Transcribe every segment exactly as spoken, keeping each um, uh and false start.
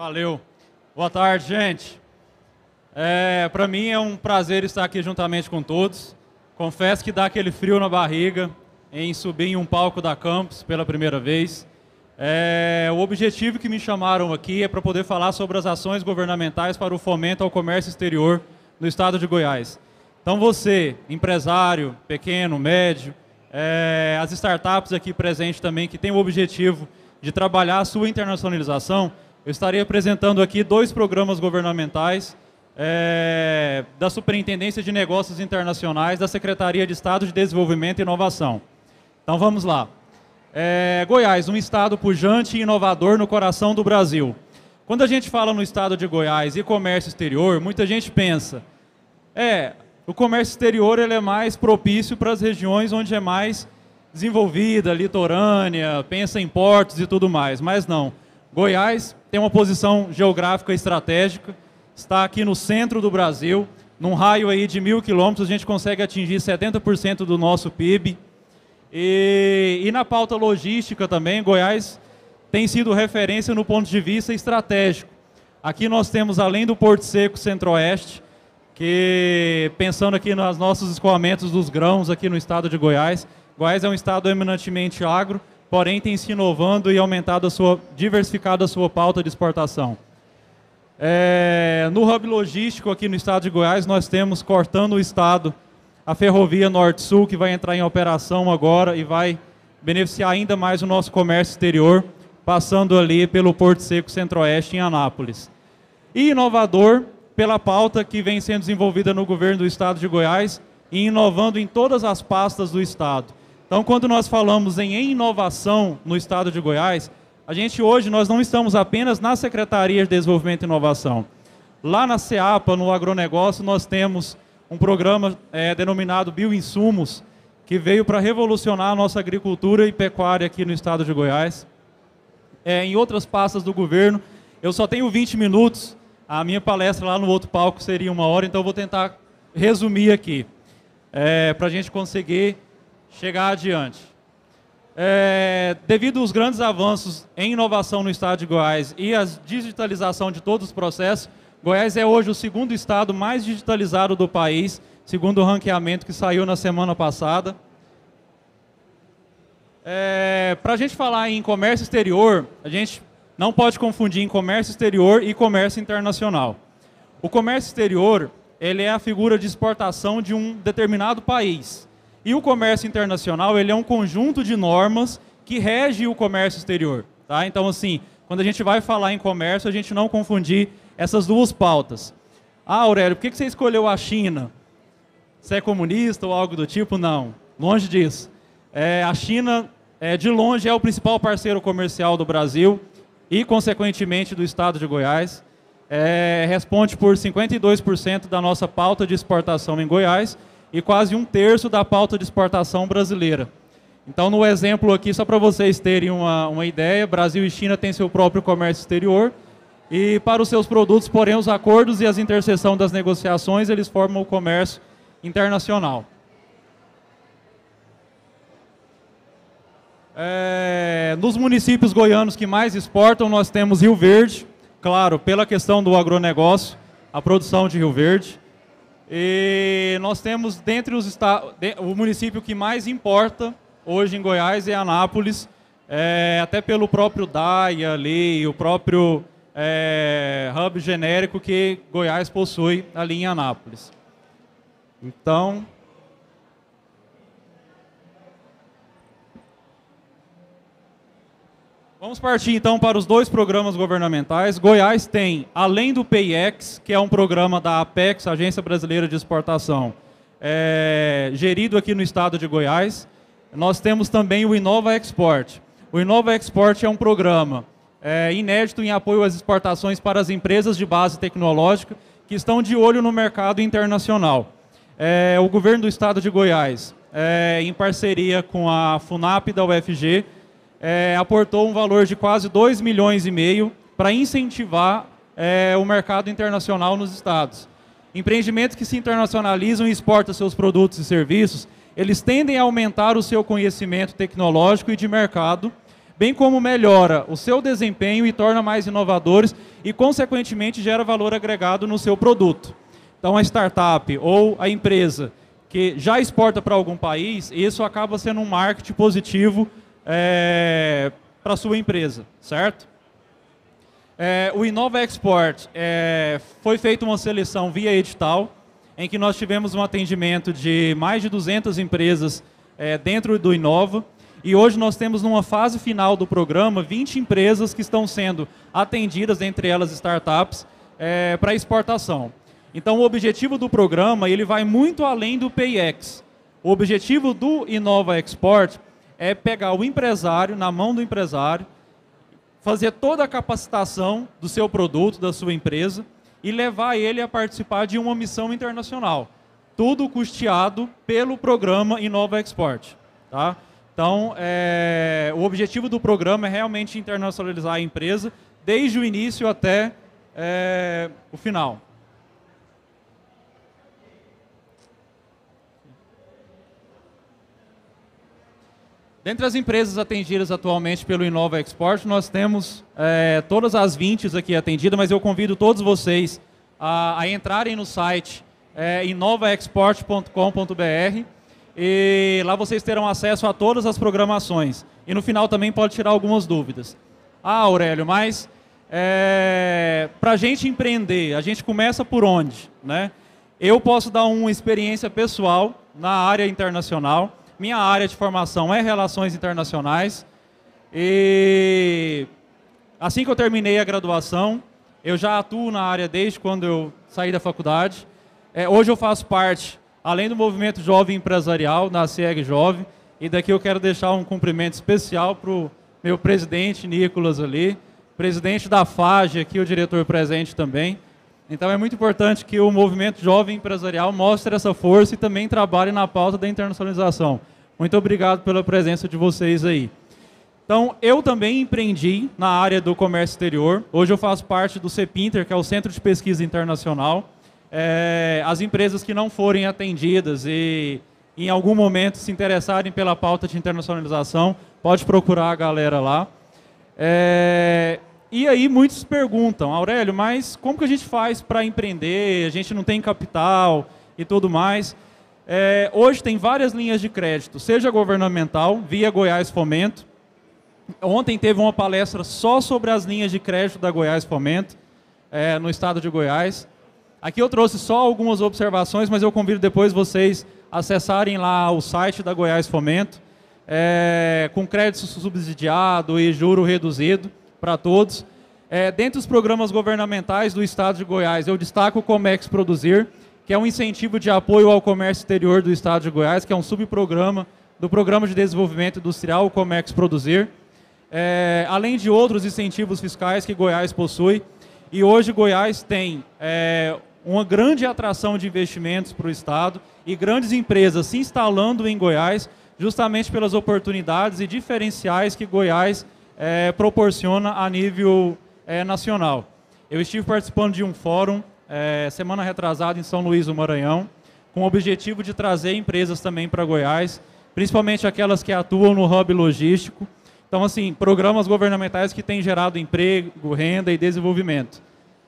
Valeu. Boa tarde, gente. É, para mim é um prazer estar aqui juntamente com todos. Confesso que dá aquele frio na barriga em subir em um palco da Campus pela primeira vez. É, o objetivo que me chamaram aqui é para poder falar sobre as ações governamentais para o fomento ao comércio exterior no estado de Goiás. Então você, empresário, pequeno, médio, é, as startups aqui presentes também que têm o objetivo de trabalhar a sua internacionalização, eu estarei apresentando aqui dois programas governamentais é, da Superintendência de Negócios Internacionais da Secretaria de Estado de Desenvolvimento e Inovação. Então vamos lá. É, Goiás, um estado pujante e inovador no coração do Brasil. Quando a gente fala no estado de Goiás e comércio exterior, muita gente pensa, é, o comércio exterior ele é mais propício para as regiões onde é mais desenvolvida, litorânea, pensa em portos e tudo mais, mas não. Goiás tem uma posição geográfica estratégica, está aqui no centro do Brasil, num raio aí de mil quilômetros, a gente consegue atingir setenta por cento do nosso P I B. E, e na pauta logística também, Goiás tem sido referência no ponto de vista estratégico. Aqui nós temos, além do Porto Seco Centro-Oeste, que pensando aqui nos nossos escoamentos dos grãos aqui no estado de Goiás, Goiás é um estado eminentemente agro, porém tem se inovando e aumentado a sua, diversificado a sua pauta de exportação. É, no hub logístico aqui no estado de Goiás, nós temos, cortando o estado, a ferrovia Norte-Sul, que vai entrar em operação agora e vai beneficiar ainda mais o nosso comércio exterior, passando ali pelo Porto Seco Centro-Oeste em Anápolis. E inovador, pela pauta que vem sendo desenvolvida no governo do estado de Goiás e inovando em todas as pastas do estado. Então, quando nós falamos em inovação no estado de Goiás, a gente hoje nós não estamos apenas na Secretaria de Desenvolvimento e Inovação. Lá na SEAPA, no agronegócio, nós temos um programa é, denominado Bioinsumos, que veio para revolucionar a nossa agricultura e pecuária aqui no estado de Goiás. É, em outras pastas do governo, eu só tenho vinte minutos, a minha palestra lá no outro palco seria uma hora, então eu vou tentar resumir aqui, é, para a gente conseguir chegar adiante. É, devido aos grandes avanços em inovação no estado de Goiás e a digitalização de todos os processos, Goiás é hoje o segundo estado mais digitalizado do país, segundo o ranqueamento que saiu na semana passada. É, para a gente falar em comércio exterior, a gente não pode confundir em comércio exterior e comércio internacional. O comércio exterior, ele é a figura de exportação de um determinado país. E o comércio internacional, ele é um conjunto de normas que rege o comércio exterior. Tá? Então, assim, quando a gente vai falar em comércio, a gente não confundir essas duas pautas. Ah, Aurélio, por que você escolheu a China? Você é comunista ou algo do tipo? Não, longe disso. É, a China, é, de longe, é o principal parceiro comercial do Brasil e, consequentemente, do estado de Goiás. É, responde por cinquenta e dois por cento da nossa pauta de exportação em Goiás e quase um terço da pauta de exportação brasileira. Então, no exemplo aqui, só para vocês terem uma, uma ideia, Brasil e China têm seu próprio comércio exterior e para os seus produtos, porém, os acordos e as interseção das negociações, eles formam o comércio internacional. É, nos municípios goianos que mais exportam, nós temos Rio Verde, claro, pela questão do agronegócio, a produção de Rio Verde. E nós temos, dentre os estados, o município que mais importa hoje em Goiás é Anápolis, é, até pelo próprio D A I ali, o próprio é, hub genérico que Goiás possui ali em Anápolis. Então, vamos partir então para os dois programas governamentais. Goiás tem, além do P I E X, que é um programa da Apex, Agência Brasileira de Exportação, é, gerido aqui no estado de Goiás, nós temos também o Inova Export. O Inova Export é um programa é, inédito em apoio às exportações para as empresas de base tecnológica que estão de olho no mercado internacional. É, o governo do estado de Goiás, é, em parceria com a FUNAP da U F G, É, aportou um valor de quase dois milhões e meio para incentivar é, o mercado internacional nos estados. Empreendimentos que se internacionalizam e exportam seus produtos e serviços, eles tendem a aumentar o seu conhecimento tecnológico e de mercado, bem como melhora o seu desempenho e torna mais inovadores e, consequentemente, gera valor agregado no seu produto. Então, a startup ou a empresa que já exporta para algum país, isso acaba sendo um marketing positivo é, para a sua empresa, certo? É, o Inova Export é, foi feita uma seleção via edital, em que nós tivemos um atendimento de mais de duzentas empresas é, dentro do Inova, e hoje nós temos numa fase final do programa vinte empresas que estão sendo atendidas, entre elas startups, é, para exportação. Então o objetivo do programa ele vai muito além do P I X. O objetivo do Inova Export é pegar o empresário, na mão do empresário, fazer toda a capacitação do seu produto, da sua empresa, e levar ele a participar de uma missão internacional. Tudo custeado pelo programa Inova Export. Tá? Então, é, o objetivo do programa é realmente internacionalizar a empresa, desde o início até é, o final. Dentre as empresas atendidas atualmente pelo Inova Export, nós temos é, todas as vinte aqui atendidas, mas eu convido todos vocês a, a entrarem no site é, inova export ponto com ponto br e lá vocês terão acesso a todas as programações. E no final também pode tirar algumas dúvidas. Ah, Aurélio, mas é, para a gente empreender, a gente começa por onde? Né? Eu posso dar uma experiência pessoal na área internacional. Minha área de formação é Relações Internacionais e assim que eu terminei a graduação, eu já atuo na área desde quando eu saí da faculdade. É, hoje eu faço parte, além do movimento jovem empresarial, da SIEG Jovem, e daqui eu quero deixar um cumprimento especial para o meu presidente, Nicolas, ali, presidente da FAGE, aqui o diretor presente também. Então é muito importante que o movimento jovem empresarial mostre essa força e também trabalhe na pauta da internacionalização. Muito obrigado pela presença de vocês aí. Então, eu também empreendi na área do comércio exterior. Hoje eu faço parte do CEPINTER, que é o Centro de Pesquisa Internacional. É, as empresas que não forem atendidas e em algum momento se interessarem pela pauta de internacionalização, pode procurar a galera lá. É, e aí muitos perguntam, Aurélio, mas como que a gente faz para empreender? A gente não tem capital e tudo mais. É, hoje tem várias linhas de crédito, seja governamental, via Goiás Fomento. Ontem teve uma palestra só sobre as linhas de crédito da Goiás Fomento, é, no estado de Goiás. Aqui eu trouxe só algumas observações, mas eu convido depois vocês a acessarem lá o site da Goiás Fomento, é, com crédito subsidiado e juro reduzido para todos. É, dentre os programas governamentais do estado de Goiás, eu destaco o Comex Produzir, que é um incentivo de apoio ao comércio exterior do estado de Goiás, que é um subprograma do Programa de Desenvolvimento Industrial, o Comex Produzir, é, além de outros incentivos fiscais que Goiás possui. E hoje Goiás tem é, uma grande atração de investimentos para o estado e grandes empresas se instalando em Goiás, justamente pelas oportunidades e diferenciais que Goiás é, proporciona a nível é, nacional. Eu estive participando de um fórum é, semana retrasada em São Luís do Maranhão, com o objetivo de trazer empresas também para Goiás, principalmente aquelas que atuam no hub logístico. Então, assim, programas governamentais que têm gerado emprego, renda e desenvolvimento.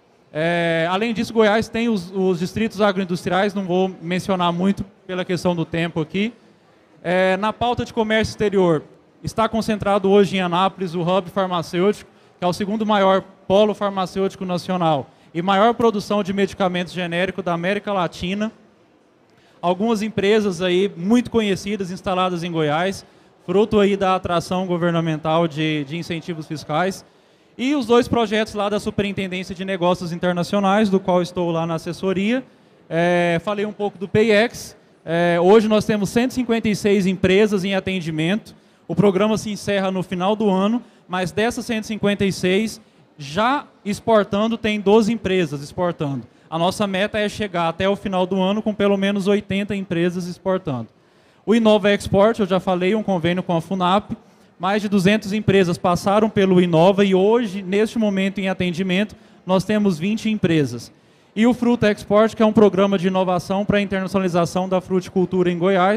É, além disso, Goiás tem os, os distritos agroindustriais, não vou mencionar muito pela questão do tempo aqui. É, na pauta de comércio exterior, está concentrado hoje em Anápolis o hub farmacêutico, que é o segundo maior polo farmacêutico nacional e maior produção de medicamentos genéricos da América Latina. Algumas empresas aí muito conhecidas instaladas em Goiás, fruto aí da atração governamental de, de incentivos fiscais. E os dois projetos lá da Superintendência de Negócios Internacionais, do qual estou lá na assessoria. É, falei um pouco do P I X. É, hoje nós temos cento e cinquenta e seis empresas em atendimento. O programa se encerra no final do ano, mas dessas cento e cinquenta e seis, já exportando, tem doze empresas exportando. A nossa meta é chegar até o final do ano com pelo menos oitenta empresas exportando. O Inova Export, eu já falei, um convênio com a FUNAP. Mais de duzentas empresas passaram pelo Inova e hoje, neste momento em atendimento, nós temos vinte empresas. E o Fruta Export, que é um programa de inovação para a internacionalização da fruticultura em Goiás.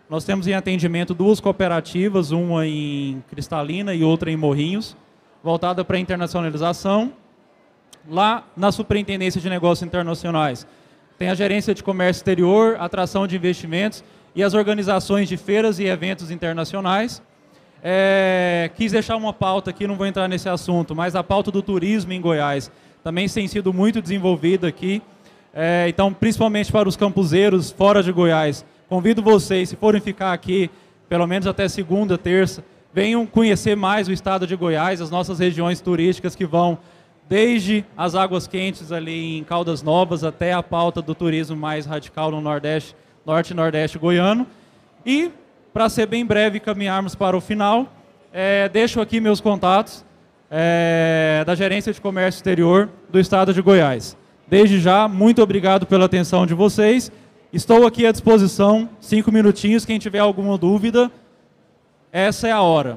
Nós temos em atendimento duas cooperativas, uma em Cristalina e outra em Morrinhos, voltada para a internacionalização. Lá na Superintendência de Negócios Internacionais, tem a Gerência de Comércio Exterior, atração de investimentos e as organizações de feiras e eventos internacionais. É, quis deixar uma pauta aqui, não vou entrar nesse assunto, mas a pauta do turismo em Goiás também tem sido muito desenvolvida aqui. É, então, principalmente para os campuseiros fora de Goiás, convido vocês, se forem ficar aqui, pelo menos até segunda, terça, venham conhecer mais o estado de Goiás, as nossas regiões turísticas que vão desde as águas quentes ali em Caldas Novas até a pauta do turismo mais radical no Nordeste, Norte e Nordeste goiano. E, para ser bem breve e caminharmos para o final, é, deixo aqui meus contatos é, da Gerência de Comércio Exterior do Estado de Goiás. Desde já, muito obrigado pela atenção de vocês. Estou aqui à disposição, cinco minutinhos, quem tiver alguma dúvida, essa é a hora.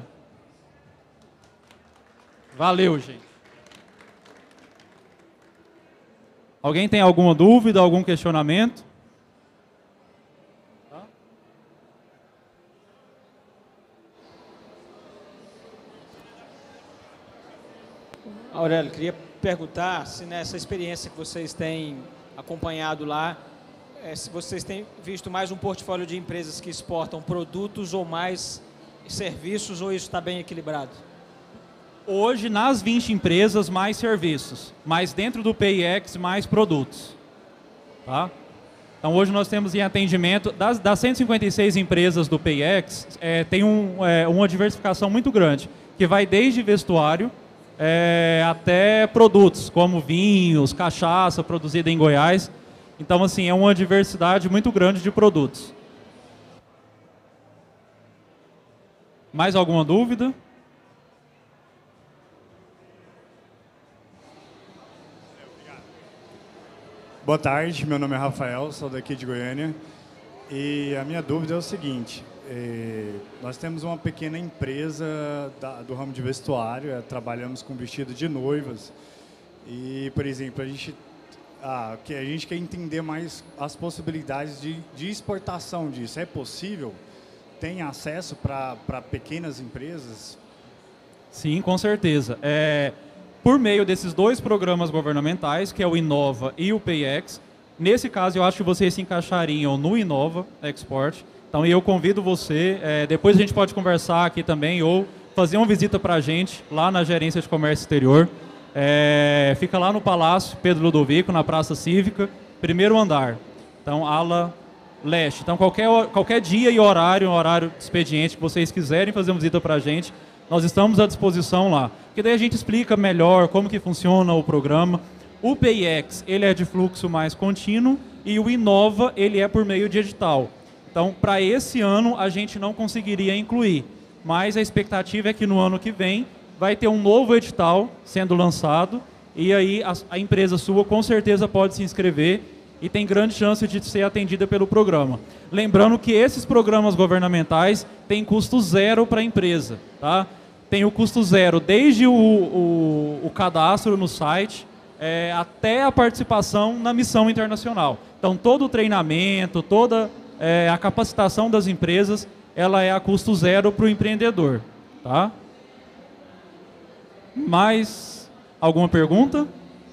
Valeu, gente. Alguém tem alguma dúvida, algum questionamento? Tá? Aurélio, queria perguntar se nessa experiência que vocês têm acompanhado lá, é, se vocês têm visto mais um portfólio de empresas que exportam produtos ou mais serviços, ou isso está bem equilibrado? Hoje, nas vinte empresas, mais serviços, mas dentro do P I X, mais produtos. Tá? Então, hoje nós temos em atendimento, das, das cento e cinquenta e seis empresas do P I X, é, tem um, é, uma diversificação muito grande, que vai desde vestuário é, até produtos, como vinhos, cachaça produzida em Goiás. Então, assim, é uma diversidade muito grande de produtos. Mais alguma dúvida? Boa tarde, meu nome é Rafael, sou daqui de Goiânia. E a minha dúvida é o seguinte, é, nós temos uma pequena empresa da, do ramo de vestuário, é, trabalhamos com vestido de noivas. E, por exemplo, a gente, ah, que a gente quer entender mais as possibilidades de, de exportação disso. É possível? Tem acesso para pequenas empresas? Sim, com certeza. É... Por meio desses dois programas governamentais, que é o Inova e o P I X, nesse caso eu acho que vocês se encaixariam no Inova Export. Então eu convido você, é, depois a gente pode conversar aqui também, ou fazer uma visita para a gente lá na Gerência de Comércio Exterior. É, fica lá no Palácio Pedro Ludovico, na Praça Cívica, primeiro andar. Então, ala leste. Então qualquer, qualquer dia e horário, horário de expediente que vocês quiserem fazer uma visita para a gente, nós estamos à disposição lá. Porque daí a gente explica melhor como que funciona o programa. O P I X, ele é de fluxo mais contínuo e o Inova, ele é por meio de edital. Então, para esse ano, a gente não conseguiria incluir. Mas a expectativa é que no ano que vem vai ter um novo edital sendo lançado e aí a, a empresa sua com certeza pode se inscrever e tem grande chance de ser atendida pelo programa. Lembrando que esses programas governamentais têm custo zero para a empresa, tá? Tem o custo zero desde o, o, o cadastro no site é, até a participação na missão internacional. Então, todo o treinamento, toda é, a capacitação das empresas, ela é a custo zero para o empreendedor, tá? Mais alguma pergunta?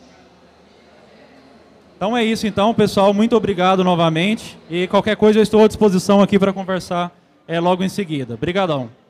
Então é isso então, pessoal. Muito obrigado novamente. E qualquer coisa eu estou à disposição aqui para conversar é, logo em seguida. Obrigadão.